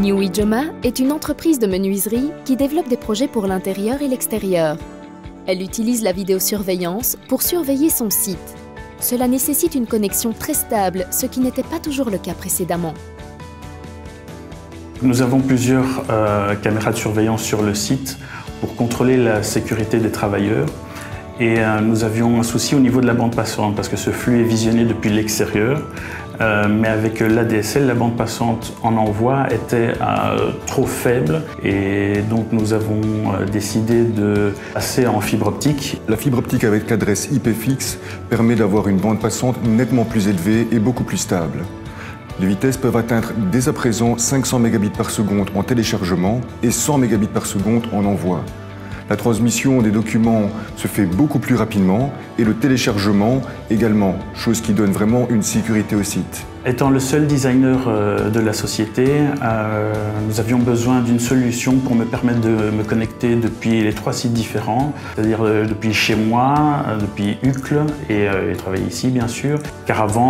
New Ijoma est une entreprise de menuiserie qui développe des projets pour l'intérieur et l'extérieur. Elle utilise la vidéosurveillance pour surveiller son site. Cela nécessite une connexion très stable, ce qui n'était pas toujours le cas précédemment. Nous avons plusieurs caméras de surveillance sur le site pour contrôler la sécurité des travailleurs. Et nous avions un souci au niveau de la bande passante parce que ce flux est visionné depuis l'extérieur. Mais avec l'ADSL, la bande passante en envoi était trop faible et donc nous avons décidé de passer en fibre optique. La fibre optique avec l'adresse IP fixe permet d'avoir une bande passante nettement plus élevée et beaucoup plus stable. Les vitesses peuvent atteindre dès à présent 500 Mbps en téléchargement et 100 Mbps en envoi. La transmission des documents se fait beaucoup plus rapidement et le téléchargement également, chose qui donne vraiment une sécurité au site. Étant le seul designer de la société, nous avions besoin d'une solution pour me permettre de me connecter depuis les 3 sites différents, c'est-à-dire depuis chez moi, depuis Uccle et travailler ici bien sûr, car avant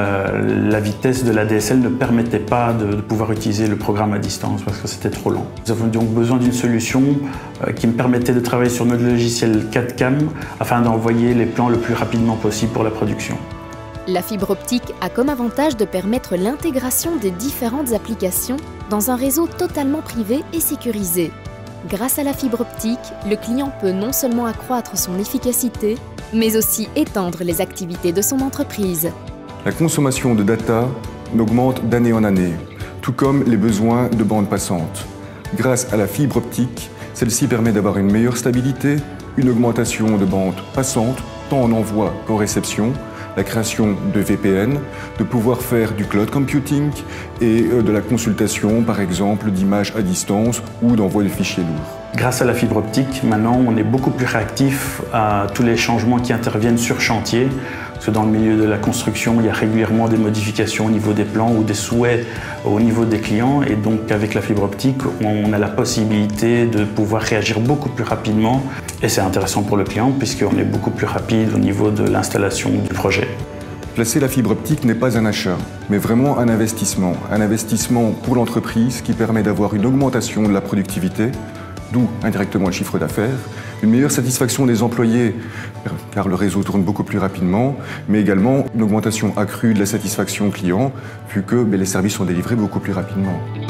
la vitesse de l'ADSL ne permettait pas de pouvoir utiliser le programme à distance parce que c'était trop lent. Nous avons donc besoin d'une solution qui me permettait de travailler sur notre logiciel CAD-CAM afin d'envoyer les plans le plus rapidement possible pour la production. La fibre optique a comme avantage de permettre l'intégration des différentes applications dans un réseau totalement privé et sécurisé. Grâce à la fibre optique, le client peut non seulement accroître son efficacité, mais aussi étendre les activités de son entreprise. La consommation de data augmente d'année en année, tout comme les besoins de bande passante. Grâce à la fibre optique, celle-ci permet d'avoir une meilleure stabilité, une augmentation de bande passante, tant en envoi qu'en réception, la création de VPN, de pouvoir faire du cloud computing et de la consultation, par exemple, d'images à distance ou d'envoi de fichiers lourds. Grâce à la fibre optique, maintenant, on est beaucoup plus réactif à tous les changements qui interviennent sur chantier. Parce que dans le milieu de la construction, il y a régulièrement des modifications au niveau des plans ou des souhaits au niveau des clients. Et donc, avec la fibre optique, on a la possibilité de pouvoir réagir beaucoup plus rapidement. Et c'est intéressant pour le client puisqu'on est beaucoup plus rapide au niveau de l'installation du projet. Placer la fibre optique n'est pas un achat, mais vraiment un investissement. Un investissement pour l'entreprise qui permet d'avoir une augmentation de la productivité, d'où indirectement le chiffre d'affaires, une meilleure satisfaction des employés, car le réseau tourne beaucoup plus rapidement, mais également une augmentation accrue de la satisfaction client, vu que les services sont délivrés beaucoup plus rapidement.